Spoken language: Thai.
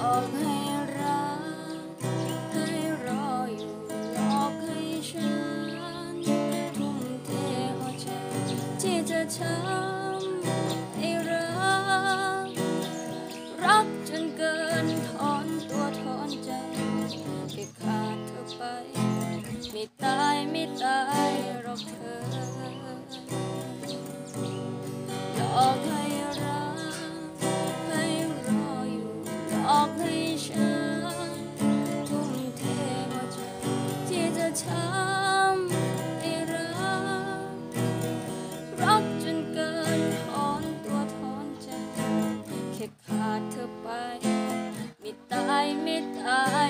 อกให้รักให้รออยู่หลอกให้ฉันทุ่มเทหัวใจที่จะช้ำให้รักจนเกินถอนตัวถอนใจแค่ขาดเธอไปไม่ตายไม่ตายหรอกเธอหลอกให้รักให้รออยู่หลอกให้ฉันทุ่มเทหัวใจที่จะช้ำให้รักจนเกินถอนตัวถอนใจแค่ขาดเธอไปไม่ตายไม่ตาย